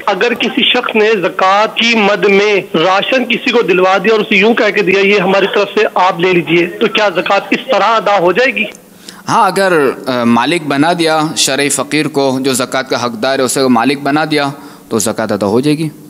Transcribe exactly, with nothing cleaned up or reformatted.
अगर किसी शख्स ने ज़कात की मद में राशन किसी को दिलवा दिया और उसे यूं कह के दिया ये हमारी तरफ से आप ले लीजिए, तो क्या ज़कात इस तरह अदा हो जाएगी? हाँ, अगर आ, मालिक बना दिया शरई फ़कीर को, जो ज़कात का हकदार है उसे मालिक बना दिया, तो ज़कात अदा हो जाएगी।